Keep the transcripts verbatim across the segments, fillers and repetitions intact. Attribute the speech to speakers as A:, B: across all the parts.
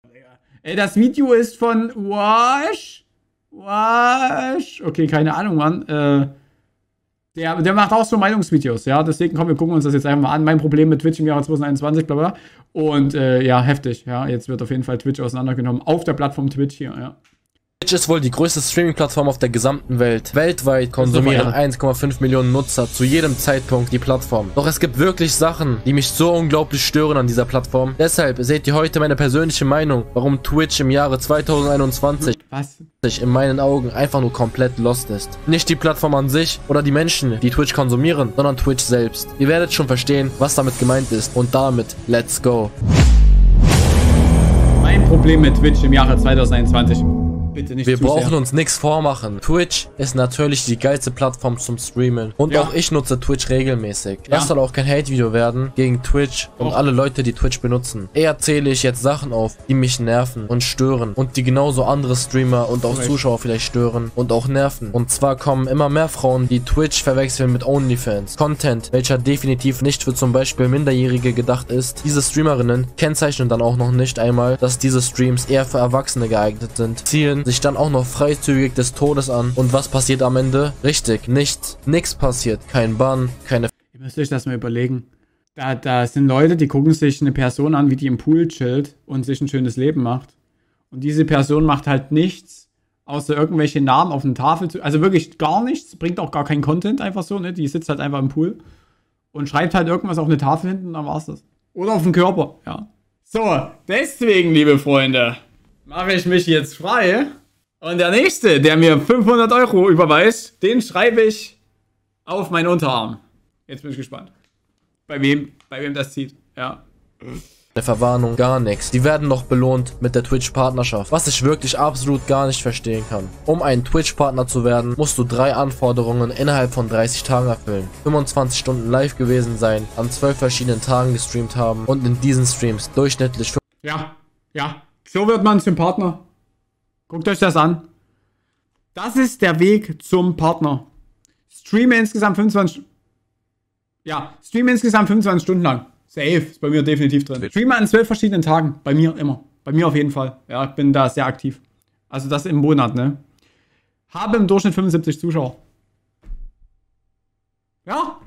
A: Ey, das Video ist von Wash. Wash. Okay, keine Ahnung, Mann. Äh, der, der macht auch so Meinungsvideos, ja. Deswegen, komm, wir gucken uns das jetzt einfach mal an. Mein Problem mit Twitch im Jahre zwanzig einundzwanzig, bla bla. Und äh, ja, heftig, ja. Jetzt wird auf jeden Fall Twitch auseinandergenommen. Auf der Plattform Twitch hier, ja.
B: Twitch ist wohl die größte Streaming-Plattform auf der gesamten Welt. Weltweit konsumieren eins Komma fünf Millionen Nutzer zu jedem Zeitpunkt die Plattform. Doch es gibt wirklich Sachen, die mich so unglaublich stören an dieser Plattform. Deshalb seht ihr heute meine persönliche Meinung, warum Twitch im Jahre zweitausendeinundzwanzig
A: Was?
B: in meinen Augen einfach nur komplett lost ist. Nicht die Plattform an sich oder die Menschen, die Twitch konsumieren, sondern Twitch selbst. Ihr werdet schon verstehen, was damit gemeint ist. Und damit, let's go.
A: Mein Problem mit Twitch im Jahre zweitausendeinundzwanzig. Bitte nicht
B: Wir
A: zu
B: brauchen
A: sehr.
B: uns nichts vormachen. Twitch ist natürlich die geilste Plattform zum Streamen. Und
A: Ja.
B: auch ich nutze Twitch regelmäßig.
A: Ja.
B: Das soll auch kein Hate-Video werden gegen Twitch und
A: Och.
B: alle Leute, die Twitch benutzen. Eher zähle ich jetzt Sachen auf, die mich nerven und stören. Und die genauso andere Streamer und auch
A: Recht.
B: Zuschauer vielleicht stören und auch nerven. Und zwar kommen immer mehr Frauen, die Twitch verwechseln mit OnlyFans. Content, welcher definitiv nicht für zum Beispiel Minderjährige gedacht ist. Diese Streamerinnen kennzeichnen dann auch noch nicht einmal, dass diese Streams eher für Erwachsene geeignet sind. Ziehen sich dann auch noch freizügig des Todes an. Und was passiert am Ende? Richtig, nichts. Nichts passiert. Kein Bann, keine...
A: Ihr müsst euch das mal überlegen. Da, da sind Leute, die gucken sich eine Person an, wie die im Pool chillt und sich ein schönes Leben macht. Und diese Person macht halt nichts, außer irgendwelche Namen auf eine Tafel zu... Also wirklich gar nichts, bringt auch gar keinen Content einfach so, ne? Die sitzt halt einfach im Pool und schreibt halt irgendwas auf eine Tafel hinten und dann war's das. Oder auf den Körper, ja. So, deswegen, liebe Freunde, mache ich mich jetzt frei. Und der nächste, der mir fünfhundert Euro überweist, den schreibe ich auf meinen Unterarm. Jetzt bin ich gespannt. Bei wem, bei wem das zieht, ja.
B: Eine Verwarnung, gar nichts. Die werden noch belohnt mit der Twitch-Partnerschaft, was ich wirklich absolut gar nicht verstehen kann. Um ein Twitch-Partner zu werden, musst du drei Anforderungen innerhalb von dreißig Tagen erfüllen. fünfundzwanzig Stunden live gewesen sein, an zwölf verschiedenen Tagen gestreamt haben und in diesen Streams durchschnittlich...
A: Ja, ja, so wird man zum Partner. Guckt euch das an. Das ist der Weg zum Partner. Streame insgesamt fünfundzwanzig... Ja, streame insgesamt fünfundzwanzig Stunden lang. Safe, ist bei mir definitiv drin. Streame an zwölf verschiedenen Tagen. Bei mir immer. Bei mir auf jeden Fall. Ja, ich bin da sehr aktiv. Also das im Monat, ne? Habe im Durchschnitt fünfundsiebzig Zuschauer. Ja.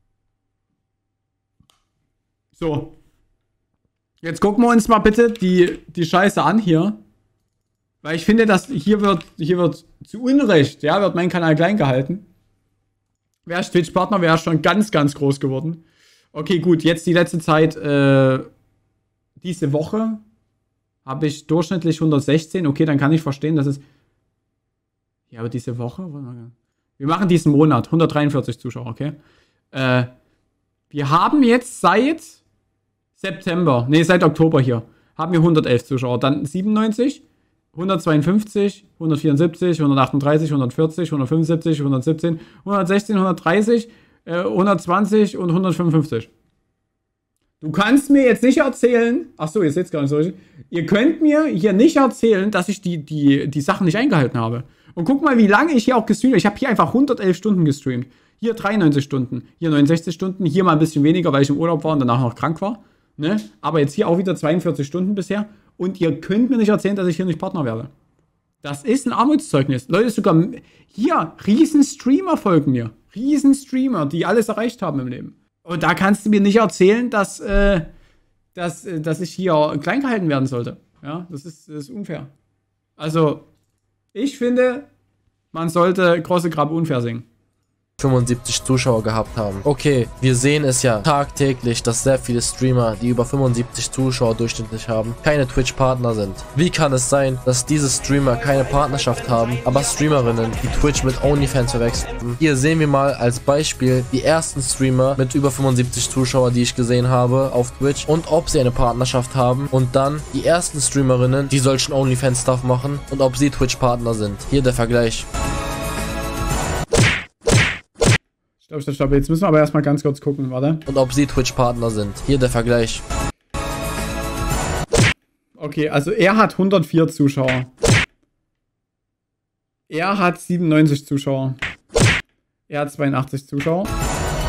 A: So. Jetzt gucken wir uns mal bitte die, die Scheiße an hier. Weil ich finde, dass hier wird, hier wird zu Unrecht, ja, wird mein Kanal klein gehalten. Wäre ich Twitch-Partner, wäre schon ganz, ganz groß geworden. Okay, gut, jetzt die letzte Zeit, äh, diese Woche habe ich durchschnittlich hundertsechzehn. Okay, dann kann ich verstehen, dass es... Ja, aber diese Woche... Wir machen diesen Monat, hundertdreiundvierzig Zuschauer, okay? Äh, wir haben jetzt seit September, nee, seit Oktober hier, haben wir hundertelf Zuschauer. Dann siebenundneunzig, hundertzweiundfünfzig, hundertvierundsiebzig, hundertachtunddreißig, hundertvierzig, hundertfünfundsiebzig, hundertsiebzehn, hundertsechzehn, hundertdreißig, äh, hundertzwanzig und hundertfünfundfünfzig. Du kannst mir jetzt nicht erzählen, ach so, ihr seht es gar nicht so richtig, ihr könnt mir hier nicht erzählen, dass ich die, die, die Sachen nicht eingehalten habe. Und guck mal, wie lange ich hier auch gestreamt habe. Ich habe hier einfach hundertelf Stunden gestreamt. Hier dreiundneunzig Stunden, hier neunundsechzig Stunden, hier mal ein bisschen weniger, weil ich im Urlaub war und danach noch krank war. Ne? Aber jetzt hier auch wieder zweiundvierzig Stunden bisher. Und ihr könnt mir nicht erzählen, dass ich hier nicht Partner werde. Das ist ein Armutszeugnis. Leute, sogar hier, riesen Streamer folgen mir. Riesen Streamer, die alles erreicht haben im Leben. Und da kannst du mir nicht erzählen, dass, äh, dass, äh, dass ich hier klein gehalten werden sollte. Ja, das ist, das ist unfair. Also, ich finde, man sollte große Grabe unfair singen.
B: fünfundsiebzig Zuschauer gehabt haben. Okay, wir sehen es ja tagtäglich, dass sehr viele Streamer, die über fünfundsiebzig Zuschauer durchschnittlich haben, keine Twitch-Partner sind. Wie kann es sein, dass diese Streamer keine Partnerschaft haben, aber Streamerinnen, die Twitch mit OnlyFans verwechseln? Hier sehen wir mal als Beispiel die ersten Streamer mit über fünfundsiebzig Zuschauer, die ich gesehen habe auf Twitch und ob sie eine Partnerschaft haben und dann die ersten Streamerinnen, die solchen OnlyFans-Stuff machen und ob sie Twitch-Partner sind. Hier der Vergleich.
A: Stopp, stopp, stopp. Jetzt müssen wir aber erstmal ganz kurz gucken, warte.
B: Und ob sie Twitch-Partner sind. Hier der Vergleich.
A: Okay, also er hat hundertvier Zuschauer. Er hat siebenundneunzig Zuschauer. Er hat zweiundachtzig Zuschauer.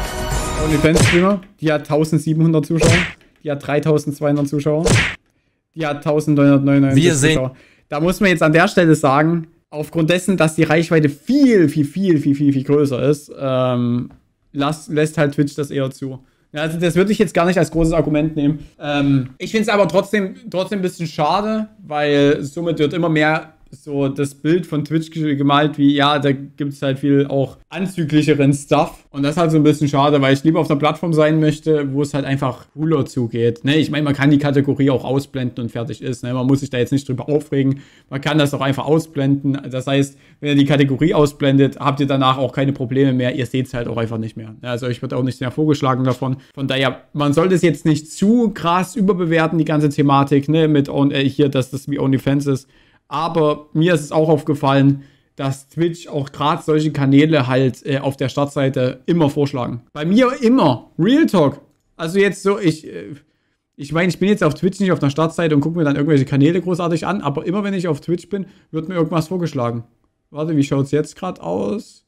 A: OnlyFans-Streamer, die hat eintausendsiebenhundert Zuschauer. Die hat dreitausendzweihundert Zuschauer. Die hat neunzehnhundertneunundneunzig
B: Wir sehen-
A: Zuschauer. Da muss man jetzt an der Stelle sagen, aufgrund dessen, dass die Reichweite viel, viel, viel, viel, viel, viel größer ist, ähm, las, lässt halt Twitch das eher zu. Ja, also das würde ich jetzt gar nicht als großes Argument nehmen. Ähm, ich finde es aber trotzdem, trotzdem ein bisschen schade, weil somit wird immer mehr so das Bild von Twitch gemalt, wie, ja, da gibt es halt viel auch anzüglicheren Stuff. Und das ist halt so ein bisschen schade, weil ich lieber auf einer Plattform sein möchte, wo es halt einfach cooler zugeht. Ne? Ich meine, man kann die Kategorie auch ausblenden und fertig ist. Ne? Man muss sich da jetzt nicht drüber aufregen. Man kann das auch einfach ausblenden. Das heißt, wenn ihr die Kategorie ausblendet, habt ihr danach auch keine Probleme mehr. Ihr seht es halt auch einfach nicht mehr. Also ich würde auch nicht sehr vorgeschlagen davon. Von daher, man sollte es jetzt nicht zu krass überbewerten, die ganze Thematik, ne? Mit äh, hier, dass das wie OnlyFans ist. Aber mir ist es auch aufgefallen, dass Twitch auch gerade solche Kanäle halt äh, auf der Startseite immer vorschlagen. Bei mir immer. Real Talk. Also jetzt so, ich, äh, ich meine, ich bin jetzt auf Twitch nicht auf der Startseite und gucke mir dann irgendwelche Kanäle großartig an, aber immer wenn ich auf Twitch bin, wird mir irgendwas vorgeschlagen. Warte, wie schaut es jetzt gerade aus?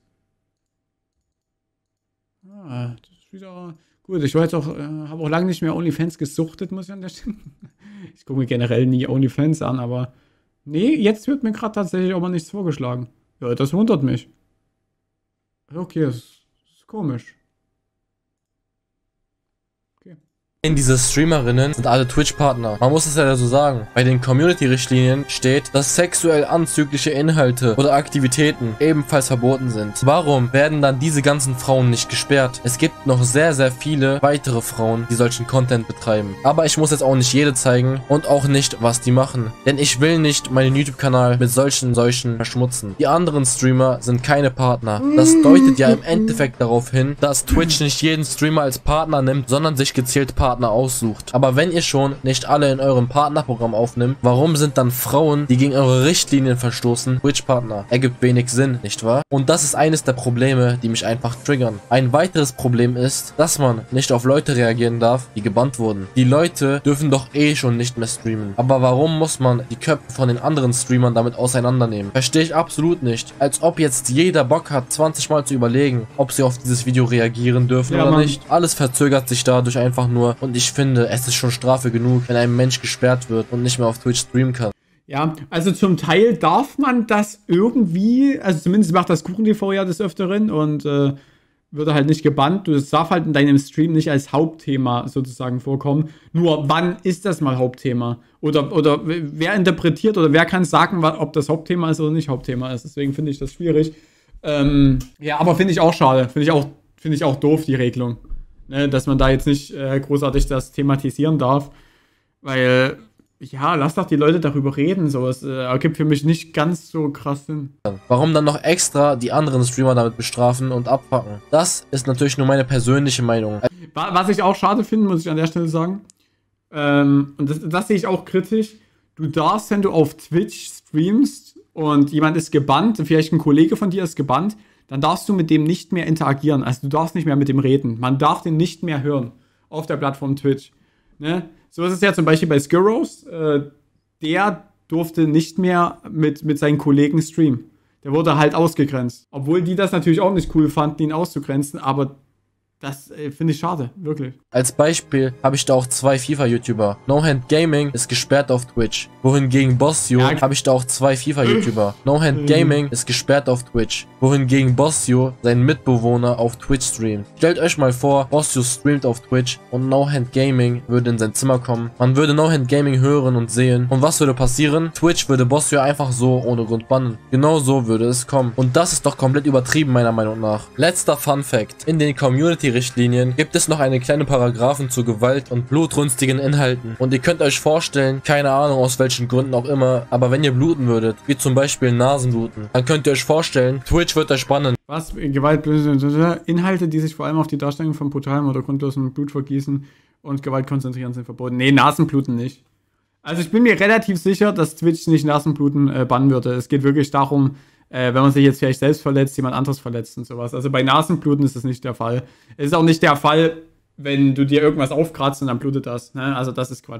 A: Ah, das ist wieder... Gut, ich war jetzt auch, äh, habe auch lange nicht mehr OnlyFans gesuchtet, muss ich an der Stelle. Ich gucke mir generell nie OnlyFans an, aber... Nee, jetzt wird mir gerade tatsächlich auch mal nichts vorgeschlagen. Ja, das wundert mich. Okay, das ist komisch.
B: Diese Streamerinnen sind alle Twitch-Partner. Man muss es ja so sagen. Bei den Community-Richtlinien steht, dass sexuell anzügliche Inhalte oder Aktivitäten ebenfalls verboten sind. Warum werden dann diese ganzen Frauen nicht gesperrt? Es gibt noch sehr, sehr viele weitere Frauen, die solchen Content betreiben. Aber ich muss jetzt auch nicht jede zeigen und auch nicht, was die machen. Denn ich will nicht meinen YouTube-Kanal mit solchen, solchen verschmutzen. Die anderen Streamer sind keine Partner. Das deutet ja im Endeffekt darauf hin, dass Twitch nicht jeden Streamer als Partner nimmt, sondern sich gezielt Partner aussucht. Aber wenn ihr schon nicht alle in eurem Partnerprogramm aufnimmt, warum sind dann Frauen, die gegen eure Richtlinien verstoßen, Twitch-Partner? Ergibt wenig Sinn, nicht wahr? Und das ist eines der Probleme, die mich einfach triggern. Ein weiteres Problem ist, dass man nicht auf Leute reagieren darf, die gebannt wurden. Die Leute dürfen doch eh schon nicht mehr streamen. Aber warum muss man die Köpfe von den anderen Streamern damit auseinandernehmen? Verstehe ich absolut nicht. Als ob jetzt jeder Bock hat, zwanzig Mal zu überlegen, ob sie auf dieses Video reagieren dürfen
A: Ja,
B: oder
A: Mann.
B: nicht. Alles verzögert sich dadurch einfach nur. Und ich finde, es ist schon Strafe genug, wenn ein Mensch gesperrt wird und nicht mehr auf Twitch streamen kann.
A: Ja, also zum Teil darf man das irgendwie, also zumindest macht das KuchenTV ja des Öfteren und äh, wird halt nicht gebannt. Das darf halt in deinem Stream nicht als Hauptthema sozusagen vorkommen. Nur wann ist das mal Hauptthema? Oder, oder wer interpretiert oder wer kann sagen, ob das Hauptthema ist oder nicht Hauptthema ist? Deswegen finde ich das schwierig. Ähm, ja, aber finde ich auch schade. Finde ich auch, finde ich auch doof, die Regelung. Ne, dass man da jetzt nicht äh, großartig das thematisieren darf. Weil, ja, lass doch die Leute darüber reden. Sowas äh, ergibt für mich nicht ganz so krass Sinn.
B: Warum dann noch extra die anderen Streamer damit bestrafen und abpacken? Das ist natürlich nur meine persönliche Meinung.
A: Wa- Was ich auch schade finde, muss ich an der Stelle sagen, ähm, und das, das sehe ich auch kritisch, du darfst, wenn du auf Twitch streamst und jemand ist gebannt, vielleicht ein Kollege von dir ist gebannt, dann darfst du mit dem nicht mehr interagieren. Also du darfst nicht mehr mit dem reden. Man darf den nicht mehr hören auf der Plattform Twitch. Ne? So ist es ja zum Beispiel bei Skurros. Äh, der durfte nicht mehr mit, mit seinen Kollegen streamen. Der wurde halt ausgegrenzt. Obwohl die das natürlich auch nicht cool fanden, ihn auszugrenzen, aber das äh, finde ich schade, wirklich.
B: Als Beispiel habe ich da auch zwei FIFA-YouTuber. No Hand Gaming ist gesperrt auf Twitch. Wohingegen Bossio
A: Ja.
B: habe ich da auch zwei FIFA-YouTuber. No Hand Gaming ist gesperrt auf Twitch. Wohingegen Bossio seinen Mitbewohner auf Twitch streamt. Stellt euch mal vor, Bossio streamt auf Twitch und No Hand Gaming würde in sein Zimmer kommen. Man würde No Hand Gaming hören und sehen. Und was würde passieren? Twitch würde Bossio einfach so ohne Grund bannen. Genau so würde es kommen. Und das ist doch komplett übertrieben meiner Meinung nach. Letzter Fun Fact. In den Community-Richtlinien gibt es noch eine kleine Paragraphen zu Gewalt und blutrünstigen Inhalten. Und ihr könnt euch vorstellen, keine Ahnung aus welchen Gründen auch immer, aber wenn ihr bluten würdet, wie zum Beispiel Nasenbluten, dann könnt ihr euch vorstellen, Twitch wird euch bannen.
A: Was? Gewalt, Inhalte, die sich vor allem auf die Darstellung von brutalem oder grundlosem Blutvergießen und Gewalt konzentrieren, sind verboten. Nee, Nasenbluten nicht. Also ich bin mir relativ sicher, dass Twitch nicht Nasenbluten äh, bannen würde. Es geht wirklich darum, äh, wenn man sich jetzt vielleicht selbst verletzt, jemand anderes verletzt und sowas. Also bei Nasenbluten ist das nicht der Fall. Es ist auch nicht der Fall, wenn du dir irgendwas aufkratzt und dann blutet das. Ne? Also das ist Quatsch.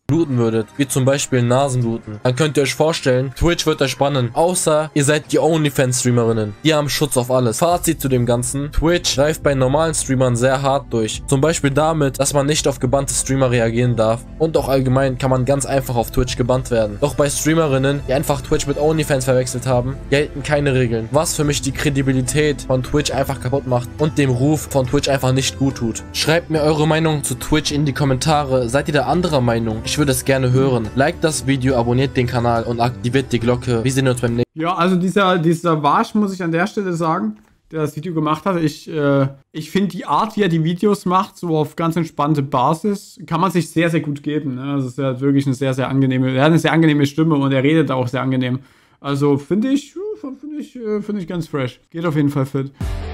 B: bluten würdet, wie zum Beispiel Nasenbluten, dann könnt ihr euch vorstellen, Twitch wird euch bannen. Außer ihr seid die OnlyFans-Streamerinnen. Die haben Schutz auf alles. Fazit zu dem Ganzen. Twitch greift bei normalen Streamern sehr hart durch. Zum Beispiel damit, dass man nicht auf gebannte Streamer reagieren darf. Und auch allgemein kann man ganz einfach auf Twitch gebannt werden. Doch bei Streamerinnen, die einfach Twitch mit OnlyFans verwechselt haben, gelten keine Regeln. Was für mich die Kredibilität von Twitch einfach kaputt macht und dem Ruf von Twitch einfach nicht gut tut. Schreibt mir eure Meinung zu Twitch in die Kommentare. Seid ihr da anderer Meinung? Ich würde es gerne hören. Liked das Video, abonniert den Kanal und aktiviert die Glocke. Wir sehen uns beim nächsten Mal.
A: Ja, also dieser, dieser Warsch, muss ich an der Stelle sagen, der das Video gemacht hat. Ich, äh, ich finde die Art, wie er die Videos macht, so auf ganz entspannte Basis, kann man sich sehr, sehr gut geben. Ne? Also es ist ja wirklich eine sehr, sehr angenehme, er hat eine sehr angenehme Stimme und er redet auch sehr angenehm. Also finde ich, finde ich, finde ich ganz fresh. Geht auf jeden Fall fit.